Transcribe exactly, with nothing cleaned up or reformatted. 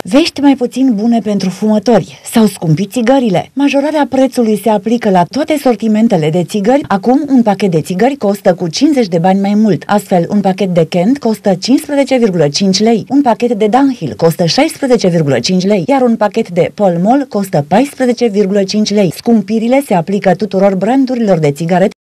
Vești mai puțin bune pentru fumători. S-au scumpit țigările. Majorarea prețului se aplică la toate sortimentele de țigări. Acum, un pachet de țigări costă cu cincizeci de bani mai mult. Astfel, un pachet de Kent costă cincisprezece virgulă cinci lei, un pachet de Dunhill costă șaisprezece virgulă cinci lei, iar un pachet de Pall Mall costă paisprezece virgulă cinci lei. Scumpirile se aplică tuturor brandurilor de țigarete